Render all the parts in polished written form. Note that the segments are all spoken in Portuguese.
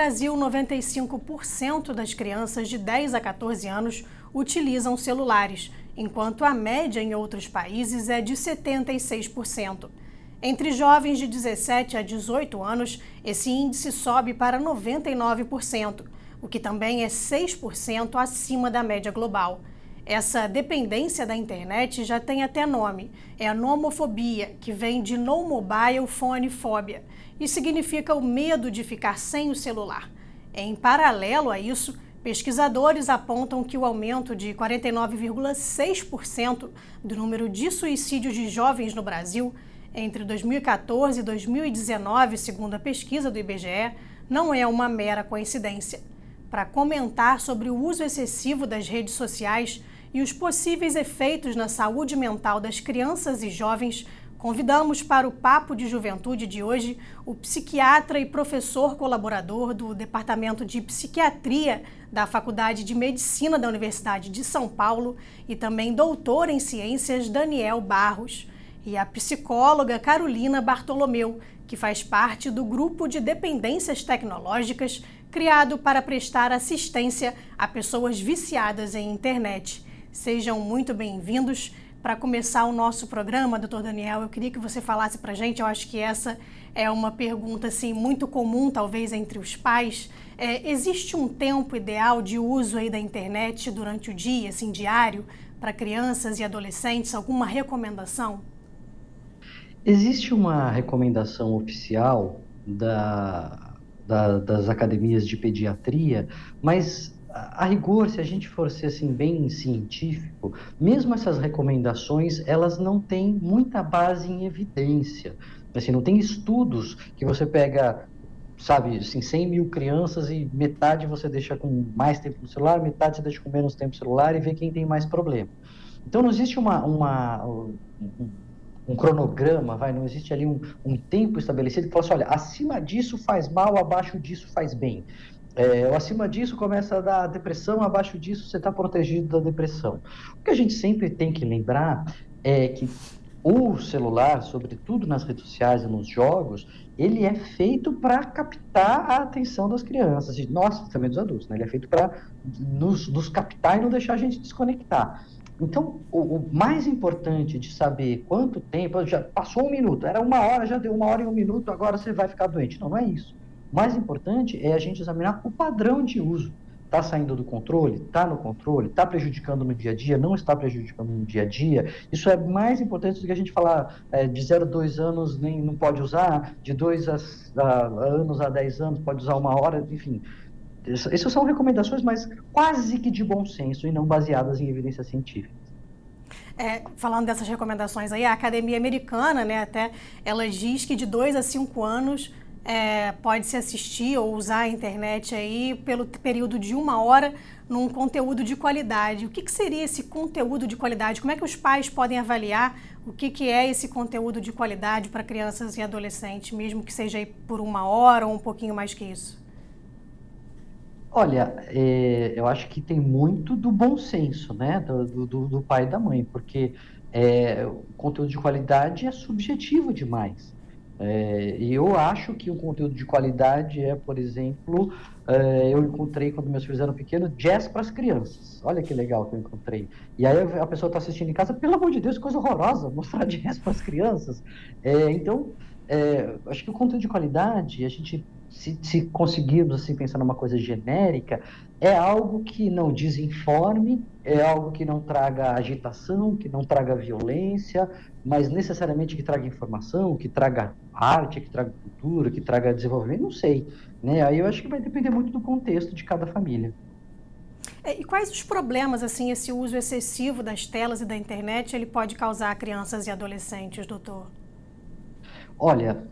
Brasil, 95% das crianças de 10 a 14 anos utilizam celulares, enquanto a média em outros países é de 76%. Entre jovens de 17 a 18 anos, esse índice sobe para 99%, o que também é 6% acima da média global. Essa dependência da internet já tem até nome, é a nomofobia, que vem de no mobile phone phobia, e significa o medo de ficar sem o celular. Em paralelo a isso, pesquisadores apontam que o aumento de 49,6% do número de suicídios de jovens no Brasil entre 2014 e 2019, segundo a pesquisa do IBGE, não é uma mera coincidência. Para comentar sobre o uso excessivo das redes sociais e os possíveis efeitos na saúde mental das crianças e jovens, convidamos para o Papo de Juventude de hoje o psiquiatra e professor colaborador do Departamento de Psiquiatria da Faculdade de Medicina da Universidade de São Paulo e também doutor em Ciências, Daniel Barros, e a psicóloga Carolina Bartolomeu, que faz parte do grupo de dependências tecnológicas criado para prestar assistência a pessoas viciadas em internet. Sejam muito bem-vindos. Para começar o nosso programa, doutor Daniel, eu queria que você falasse para a gente, eu acho que essa é uma pergunta assim, muito comum, talvez, entre os pais. Existe um tempo ideal de uso aí da internet durante o dia, assim, diário, para crianças e adolescentes? Alguma recomendação? Existe uma recomendação oficial das academias de pediatria, mas a rigor, se a gente for ser assim, bem científico, mesmo essas recomendações, elas não têm muita base em evidência. Assim, não tem estudos que você pega, sabe, assim, 100 mil crianças e metade você deixa com mais tempo no celular, metade você deixa com menos tempo no celular e vê quem tem mais problema. Então, não existe um cronograma, não existe ali um tempo estabelecido que fala assim, olha, acima disso faz mal, abaixo disso faz bem. Acima disso começa a dar depressão, abaixo disso você está protegido da depressão. O que a gente sempre tem que lembrar é que o celular, sobretudo nas redes sociais e nos jogos, ele é feito para captar a atenção das crianças, e nós também dos adultos, né? Ele é feito para nos captar e não deixar a gente desconectar. Então, o mais importante de saber quanto tempo, já passou um minuto, era uma hora, já deu uma hora e um minuto, agora você vai ficar doente. Não, não é isso. O mais importante é a gente examinar o padrão de uso. Está saindo do controle? Está no controle? Está prejudicando no dia a dia? Não está prejudicando no dia a dia? Isso é mais importante do que a gente falar de 0 a 2 anos nem não pode usar, de 2 anos a 10 anos pode usar uma hora, enfim. Essas são recomendações, mas quase que de bom senso e não baseadas em evidências científicas. Falando dessas recomendações aí, a Academia Americana, né, até ela diz que de 2 a 5 anos pode-se assistir ou usar a internet aí pelo período de 1 hora num conteúdo de qualidade. O que seria esse conteúdo de qualidade? Como é que os pais podem avaliar o que é esse conteúdo de qualidade para crianças e adolescentes, mesmo que seja aí por 1 hora ou um pouquinho mais que isso? Olha, eu acho que tem muito do bom senso, né, do pai e da mãe, porque o conteúdo de qualidade é subjetivo demais. E eu acho que um conteúdo de qualidade por exemplo, eu encontrei quando meus filhos eram pequenos, jazz para as crianças. Olha que legal que eu encontrei. E aí a pessoa está assistindo em casa, pelo amor de Deus, que coisa horrorosa, mostrar jazz para as crianças. Então, acho que o conteúdo de qualidade, a gente se conseguirmos assim, pensar numa coisa genérica, é algo que não desinforme, é algo que não traga agitação, que não traga violência, mas necessariamente que traga informação, que traga arte, que traga cultura, que traga desenvolvimento, não sei. Né? Aí eu acho que vai depender muito do contexto de cada família. E quais os problemas, assim, esse uso excessivo das telas e da internet, ele pode causar a crianças e adolescentes, doutor? Olha,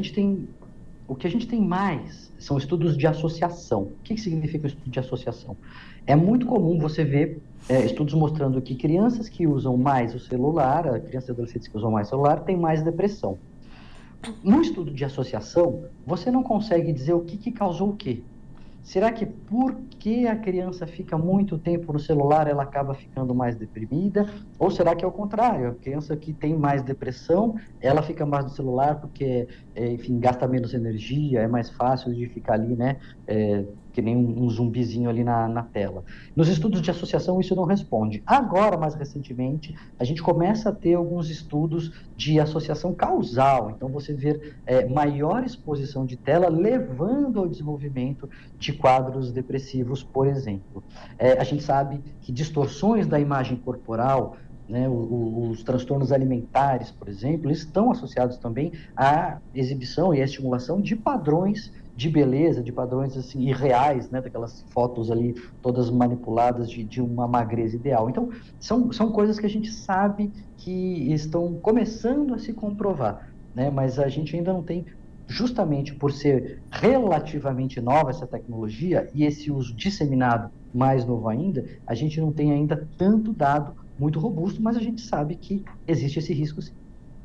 o que a gente tem mais são estudos de associação. O que significa o estudo de associação? É muito comum você ver estudos mostrando que crianças que usam mais o celular, crianças e adolescentes que usam mais o celular, têm mais depressão. No estudo de associação, você não consegue dizer o que causou o quê. Será que porque a criança fica muito tempo no celular, ela acaba ficando mais deprimida? Ou será que é o contrário? A criança que tem mais depressão, ela fica mais no celular porque, enfim, gasta menos energia, é mais fácil de ficar ali, né? Que nem um zumbizinho ali na tela. Nos estudos de associação, isso não responde. Agora, mais recentemente, a gente começa a ter alguns estudos de associação causal. Então, você vê maior exposição de tela levando ao desenvolvimento de quadros depressivos, por exemplo. A gente sabe que distorções da imagem corporal, né, os transtornos alimentares, por exemplo, estão associados também à exibição e à estimulação de padrões de beleza, de padrões assim irreais, né, daquelas fotos ali todas manipuladas de uma magreza ideal. Então, são coisas que a gente sabe que estão começando a se comprovar, né, mas a gente ainda não tem, justamente por ser relativamente nova essa tecnologia e esse uso disseminado mais novo ainda, a gente não tem ainda tanto dado muito robusto, mas a gente sabe que existe esse risco sim.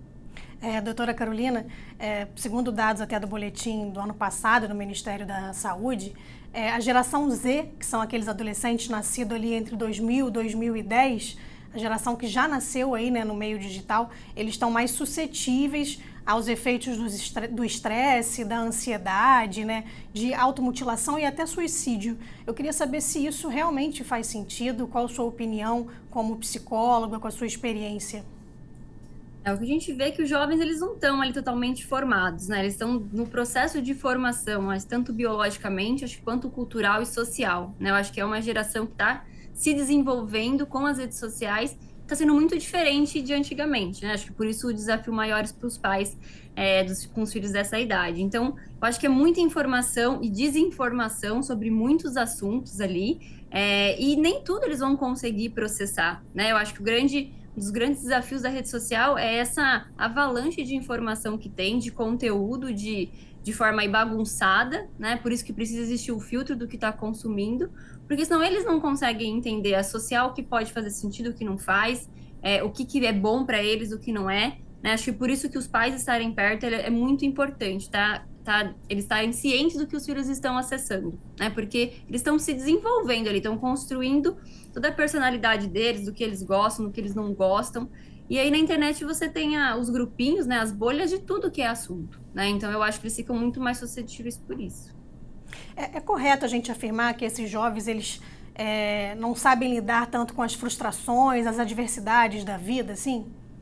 Doutora Carolina, segundo dados até do boletim do ano passado do Ministério da Saúde, a geração Z, que são aqueles adolescentes nascidos ali entre 2000 e 2010, a geração que já nasceu aí, né, no meio digital, eles estão mais suscetíveis aos efeitos do estresse, da ansiedade, né, de automutilação e até suicídio. Eu queria saber se isso realmente faz sentido, qual a sua opinião como psicóloga, com a sua experiência. O que a gente vê é que os jovens, eles não estão ali totalmente formados, né? Eles estão no processo de formação, mas tanto biologicamente, acho, quanto cultural e social, né? Eu acho que é uma geração que está se desenvolvendo com as redes sociais, está sendo muito diferente de antigamente, né? Acho que por isso o desafio maior para os pais com os filhos dessa idade. Então, eu acho que é muita informação e desinformação sobre muitos assuntos ali, e nem tudo eles vão conseguir processar, né? Eu acho que um dos grandes desafios da rede social é essa avalanche de informação que tem, de conteúdo, de forma aí bagunçada, né? Por isso que precisa existir o filtro do que está consumindo, porque senão eles não conseguem entender, associar o que pode fazer sentido, o que não faz, o que é bom para eles, o que não é, né? Acho que por isso que os pais estarem perto é muito importante, tá? Eles estarem cientes do que os filhos estão acessando, né? Porque eles estão se desenvolvendo ali, estão construindo toda a personalidade deles, do que eles gostam, do que eles não gostam. E aí na internet você tem os grupinhos, né? As bolhas de tudo que é assunto, né? Então eu acho que eles ficam muito mais suscetíveis por isso. É correto a gente afirmar que esses jovens, eles não sabem lidar tanto com as frustrações, as adversidades da vida, assim?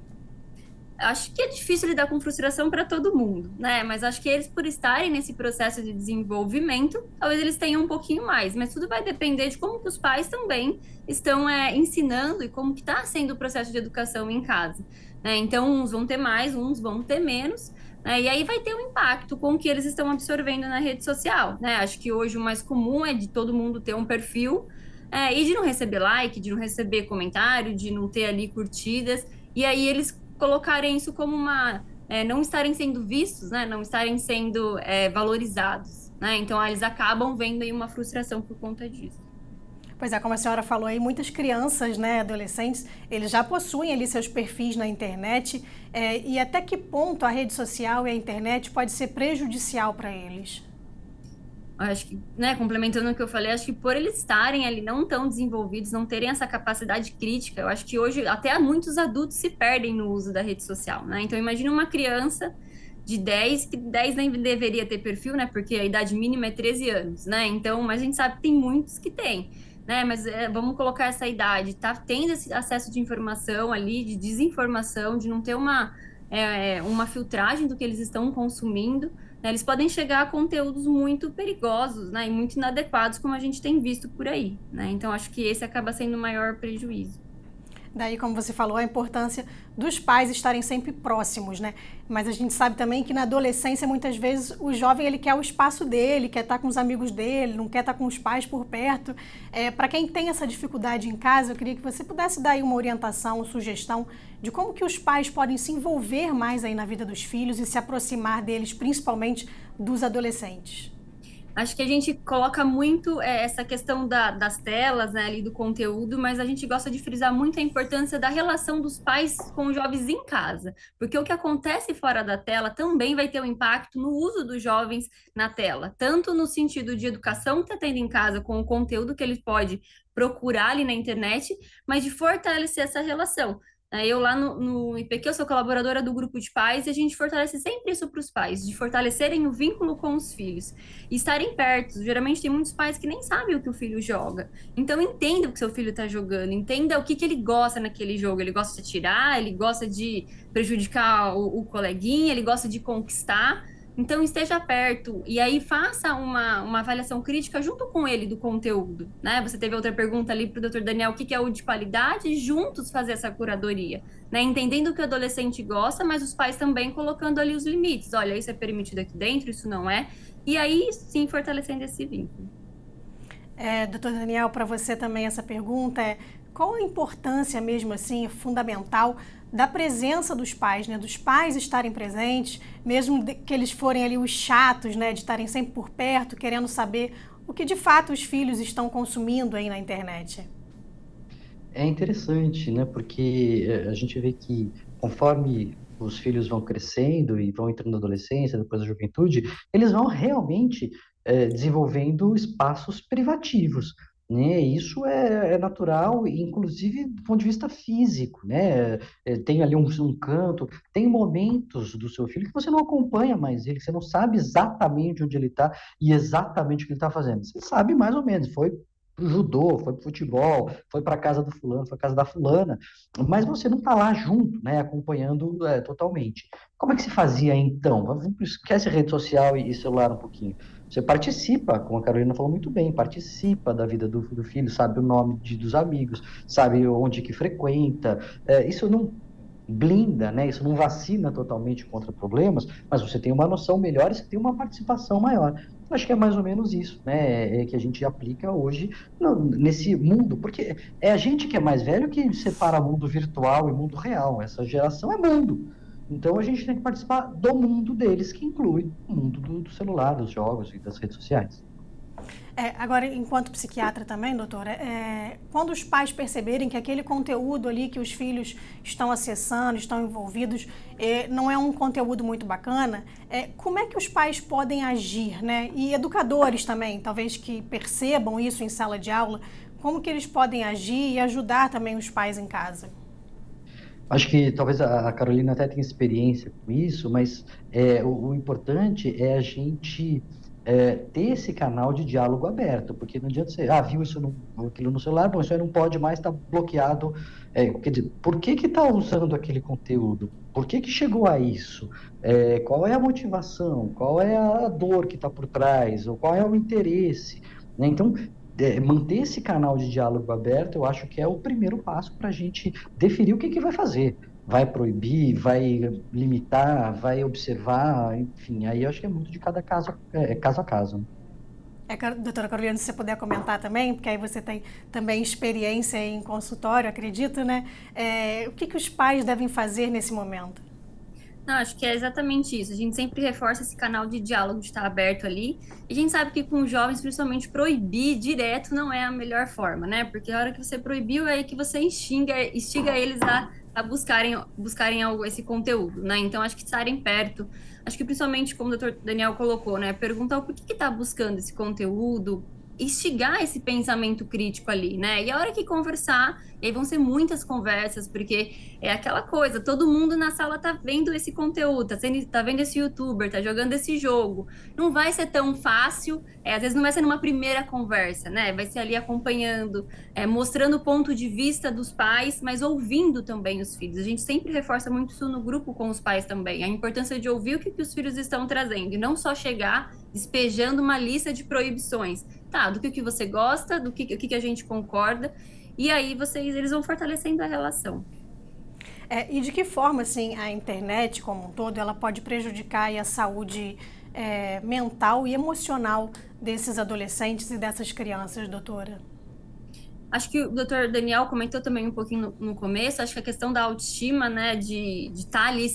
Acho que é difícil lidar com frustração para todo mundo, né? Mas acho que eles, por estarem nesse processo de desenvolvimento, talvez eles tenham um pouquinho mais. Mas tudo vai depender de como que os pais também estão ensinando e como que está sendo o processo de educação em casa, né? Então, uns vão ter mais, uns vão ter menos, né? E aí vai ter um impacto com o que eles estão absorvendo na rede social, né? Acho que hoje o mais comum é de todo mundo ter um perfil e de não receber like, de não receber comentário, de não ter ali curtidas. E aí eles colocarem isso como não estarem sendo vistos, né? Não estarem sendo valorizados, né? Então, eles acabam vendo aí uma frustração por conta disso. Pois é, como a senhora falou aí, muitas crianças, né, adolescentes, eles já possuem ali seus perfis na internet, e até que ponto a rede social e a internet pode ser prejudicial para eles? Acho que, né, complementando o que eu falei, acho que por eles estarem ali não tão desenvolvidos, não terem essa capacidade crítica, eu acho que hoje até muitos adultos se perdem no uso da rede social, né? Então, imagina uma criança de 10, que 10 nem deveria ter perfil, né? Porque a idade mínima é 13 anos, né? Então, mas a gente sabe que tem muitos que têm, né? Mas vamos colocar essa idade, tá tendo esse acesso de informação ali, de desinformação, de não ter uma filtragem do que eles estão consumindo, né? Eles podem chegar a conteúdos muito perigosos, né? E muito inadequados, como a gente tem visto por aí, né? Então, acho que esse acaba sendo o maior prejuízo. Daí, como você falou, a importância dos pais estarem sempre próximos, né? Mas a gente sabe também que na adolescência, muitas vezes, o jovem ele quer o espaço dele, quer estar com os amigos dele, não quer estar com os pais por perto. Para quem tem essa dificuldade em casa, eu queria que você pudesse dar aí uma orientação, uma sugestão de como que os pais podem se envolver mais aí na vida dos filhos e se aproximar deles, principalmente dos adolescentes. Acho que a gente coloca muito essa questão das telas, né, ali do conteúdo, mas a gente gosta de frisar muito a importância da relação dos pais com os jovens em casa, porque o que acontece fora da tela também vai ter um impacto no uso dos jovens na tela, tanto no sentido de educação que está tendo em casa com o conteúdo que ele pode procurar ali na internet, mas de fortalecer essa relação. Eu lá no IPQ, eu sou colaboradora do grupo de pais e a gente fortalece sempre isso para os pais, de fortalecerem o vínculo com os filhos e estarem perto. Geralmente tem muitos pais que nem sabem o que o filho joga. Então entenda o que seu filho está jogando, entenda o que ele gosta naquele jogo. Ele gosta de atirar, ele gosta de prejudicar o coleguinha, ele gosta de conquistar. Então esteja perto e aí faça uma avaliação crítica junto com ele do conteúdo, né? Você teve outra pergunta ali para o Dr. Daniel, o que é o de qualidade, e juntos fazer essa curadoria, né? Entendendo o que o adolescente gosta, mas os pais também colocando ali os limites. Olha, isso é permitido aqui dentro, isso não é. E aí sim fortalecendo esse vínculo. Doutor Daniel, para você também essa pergunta qual a importância mesmo assim, fundamental, da presença dos pais, né? Dos pais estarem presentes, mesmo que eles forem ali os chatos, né? De estarem sempre por perto, querendo saber o que de fato os filhos estão consumindo aí na internet. É interessante, né? Porque a gente vê que conforme os filhos vão crescendo e vão entrando na adolescência, depois na juventude, eles vão realmente desenvolvendo espaços privativos, né? Isso é natural, inclusive do ponto de vista físico, né? Tem ali um canto, tem momentos do seu filho que você não acompanha mais ele, que você não sabe exatamente onde ele está e exatamente o que ele está fazendo. Você sabe mais ou menos, foi pro judô, foi pro futebol, foi para casa do fulano, foi para casa da fulana, mas você não está lá junto, né, acompanhando totalmente. Como é que se fazia então? Esquece rede social e celular um pouquinho. Você participa, como a Carolina falou muito bem, participa da vida do filho, sabe o nome dos amigos, sabe onde que frequenta. Isso não blinda, né? Isso não vacina totalmente contra problemas, mas você tem uma noção melhor e você tem uma participação maior. Acho que é mais ou menos isso, né? Que a gente aplica hoje nesse mundo, porque é a gente que é mais velho que separa mundo virtual e mundo real. Essa geração é mundo. Então a gente tem que participar do mundo deles, que inclui o mundo do celular, dos jogos e das redes sociais. Agora, enquanto psiquiatra também, doutora, quando os pais perceberem que aquele conteúdo ali que os filhos estão acessando, estão envolvidos, não é um conteúdo muito bacana, como é que os pais podem agir, né? E educadores também, talvez que percebam isso em sala de aula, como que eles podem agir e ajudar também os pais em casa? Acho que talvez a Carolina até tenha experiência com isso, mas o importante é a gente ter esse canal de diálogo aberto, porque não adianta você, viu aquilo no celular, bom, isso aí não pode mais, está bloqueado. Quer dizer, por que está usando aquele conteúdo? Por que chegou a isso? Qual é a motivação? Qual é a dor que está por trás? Ou qual é o interesse? Né? Então, manter esse canal de diálogo aberto, eu acho que é o primeiro passo para a gente definir o que vai fazer. Vai proibir, vai limitar, vai observar, enfim, aí eu acho que é muito de cada caso, caso a caso. Doutora Carolina, se você puder comentar também, porque aí você tem também experiência em consultório, acredito, né? O que os pais devem fazer nesse momento? Não, acho que é exatamente isso. A gente sempre reforça esse canal de diálogo de estar aberto ali. E a gente sabe que com os jovens, principalmente, proibir direto não é a melhor forma, né? Porque a hora que você proibiu é aí que você instiga eles a buscarem esse conteúdo, né? Então, acho que estarem perto. Acho que principalmente, como o doutor Daniel colocou, né? Perguntar o porquê que está buscando esse conteúdo, instigar esse pensamento crítico ali, né? E a hora que conversar, e aí vão ser muitas conversas, porque é aquela coisa, todo mundo na sala tá vendo esse conteúdo, tá vendo esse youtuber, tá jogando esse jogo. Não vai ser tão fácil, às vezes não vai ser numa primeira conversa, né? Vai ser ali acompanhando, mostrando o ponto de vista dos pais, mas ouvindo também os filhos. A gente sempre reforça muito isso no grupo com os pais também, a importância de ouvir o que os filhos estão trazendo, e não só chegar despejando uma lista de proibições. Tá, do que você gosta, do que a gente concorda, e aí eles vão fortalecendo a relação. E de que forma, assim, a internet como um todo, ela pode prejudicar a saúde mental e emocional desses adolescentes e dessas crianças, doutora? Acho que o doutor Daniel comentou também um pouquinho no começo, acho que a questão da autoestima, né, de estar ali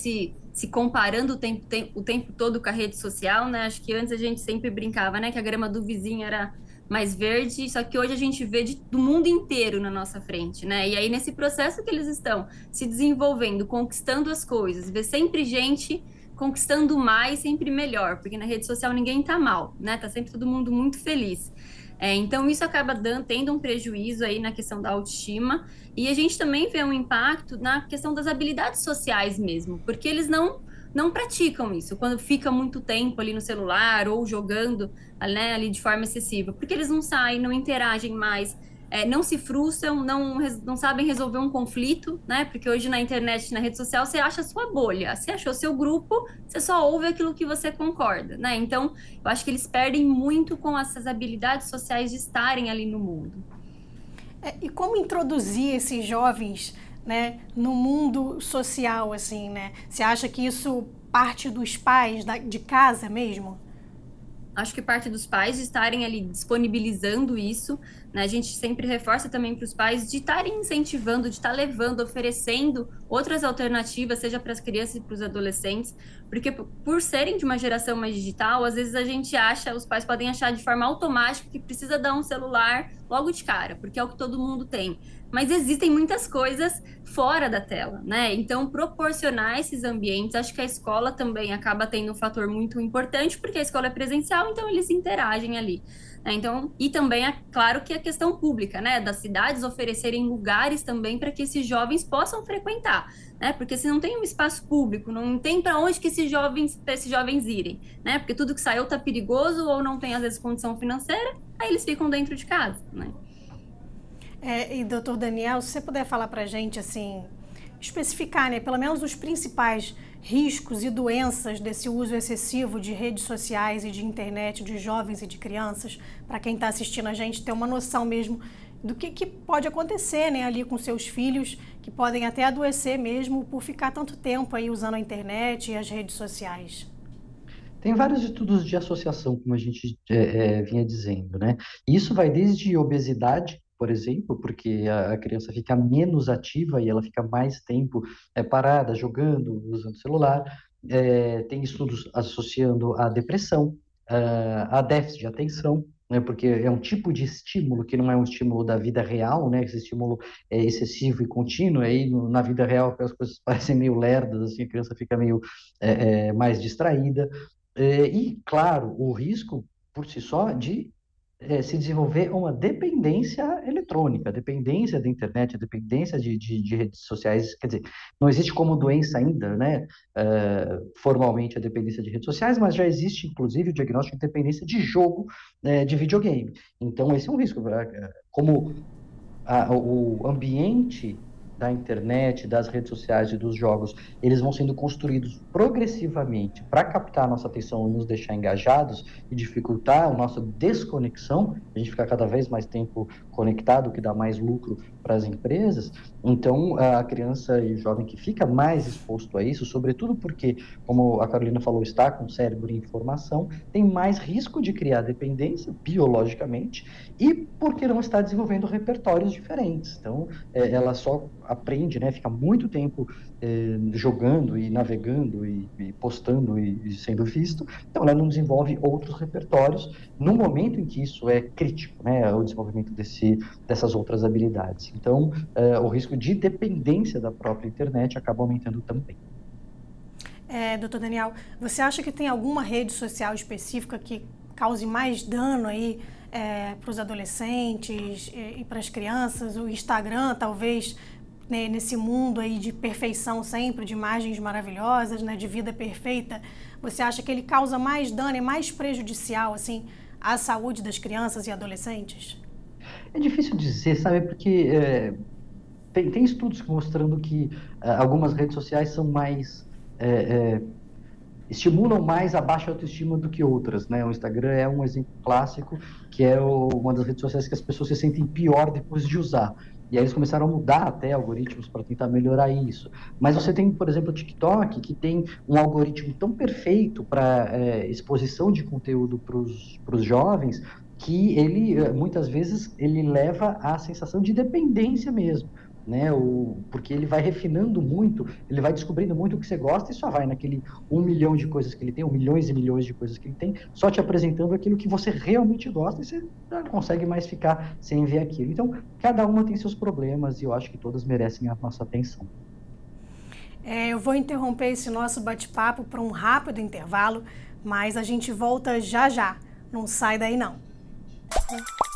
se comparando o tempo todo com a rede social, né? Acho que antes a gente sempre brincava, né? Que a grama do vizinho era mais verde, só que hoje a gente vê do mundo inteiro na nossa frente, né? E aí, nesse processo que eles estão se desenvolvendo, conquistando as coisas, vê sempre gente conquistando mais, sempre melhor, porque na rede social ninguém tá mal, né? Tá sempre todo mundo muito feliz. Então, isso acaba tendo um prejuízo aí na questão da autoestima, e a gente também vê um impacto na questão das habilidades sociais mesmo, porque eles não praticam isso, quando fica muito tempo ali no celular ou jogando, né, ali de forma excessiva, porque eles não saem, não interagem mais, não se frustram, não sabem resolver um conflito, né? Porque hoje na internet, na rede social, você acha a sua bolha, você achou seu grupo, você só ouve aquilo que você concorda, né? Então, eu acho que eles perdem muito com essas habilidades sociais de estarem ali no mundo. E como introduzir esses jovens, né, no mundo social, assim, né? Você acha que isso parte dos pais, de casa mesmo? Acho que parte dos pais de estarem ali disponibilizando isso, né? A gente sempre reforça também para os pais de estarem incentivando, de estar levando, oferecendo outras alternativas, seja para as crianças e para os adolescentes, porque por serem de uma geração mais digital, às vezes a gente acha, os pais podem achar de forma automática que precisa dar um celular logo de cara, porque é o que todo mundo tem. Mas existem muitas coisas fora da tela, né? Então, proporcionar esses ambientes, acho que a escola também acaba tendo um fator muito importante, porque a escola é presencial, então eles interagem ali. Né? Então, e também é claro que a questão pública, né? Das cidades oferecerem lugares também para que esses jovens possam frequentar, né? Porque se não tem um espaço público, não tem para onde que esses jovens irem, né? Porque tudo que saiu tá perigoso ou não tem às vezes condição financeira, aí eles ficam dentro de casa, né? E doutor Daniel, se você puder falar para a gente, assim, especificar, né, pelo menos os principais riscos e doenças desse uso excessivo de redes sociais e de internet de jovens e de crianças, para quem está assistindo a gente ter uma noção mesmo do que pode acontecer, né, ali com seus filhos, que podem até adoecer mesmo por ficar tanto tempo aí usando a internet e as redes sociais. Tem vários estudos de associação, como a gente vinha dizendo, né? Isso vai desde obesidade, por exemplo, porque a criança fica menos ativa e ela fica mais tempo parada, jogando, usando celular. Tem estudos associando a depressão, a déficit de atenção, né? Porque é um tipo de estímulo que não é um estímulo da vida real, né? Esse estímulo é excessivo e contínuo, aí na vida real as coisas parecem meio lerdas, assim, a criança fica meio mais distraída. E, claro, o risco por si só de se desenvolver uma dependência eletrônica, a dependência da internet, a dependência de redes sociais. Quer dizer, não existe como doença ainda, né, formalmente a dependência de redes sociais, mas já existe, inclusive, o diagnóstico de dependência de jogo, de videogame. Então, esse é um risco. Como o ambiente da internet, das redes sociais e dos jogos, eles vão sendo construídos progressivamente para captar a nossa atenção e nos deixar engajados e dificultar a nossa desconexão, a gente ficar cada vez mais tempo conectado, o que dá mais lucro para as empresas. Então, a criança e o jovem que fica mais exposto a isso, sobretudo porque, como a Carolina falou, está com o cérebro em formação, tem mais risco de criar dependência biologicamente e porque não está desenvolvendo repertórios diferentes. Então, ela só aprende, né, fica muito tempo jogando e navegando e postando e sendo visto, então ela não desenvolve outros repertórios no momento em que isso é crítico, né, o desenvolvimento dessas outras habilidades. Então, o risco de dependência da própria internet acaba aumentando também. Doutor Daniel, você acha que tem alguma rede social específica que cause mais dano aí para os adolescentes e para as crianças? O Instagram, talvez, né, nesse mundo aí de perfeição sempre, de imagens maravilhosas, né, de vida perfeita, você acha que ele causa mais dano, é mais prejudicial, assim, à saúde das crianças e adolescentes? É difícil dizer, sabe, porque tem estudos mostrando que algumas redes sociais são mais... estimulam mais a baixa autoestima do que outras, né? O Instagram é um exemplo clássico, que é uma das redes sociais que as pessoas se sentem pior depois de usar. E aí eles começaram a mudar até algoritmos para tentar melhorar isso. Mas você tem, por exemplo, o TikTok, que tem um algoritmo tão perfeito para exposição de conteúdo para os jovens, que ele, muitas vezes, ele leva à sensação de dependência mesmo. né? Porque ele vai refinando muito, ele vai descobrindo muito o que você gosta e só vai naquele 1 milhão de coisas que ele tem, ou milhões e milhões de coisas que ele tem, só te apresentando aquilo que você realmente gosta e você não consegue mais ficar sem ver aquilo. Então, cada uma tem seus problemas e eu acho que todas merecem a nossa atenção. Eu vou interromper esse nosso bate-papo para um rápido intervalo, mas a gente volta já já. Não sai daí não.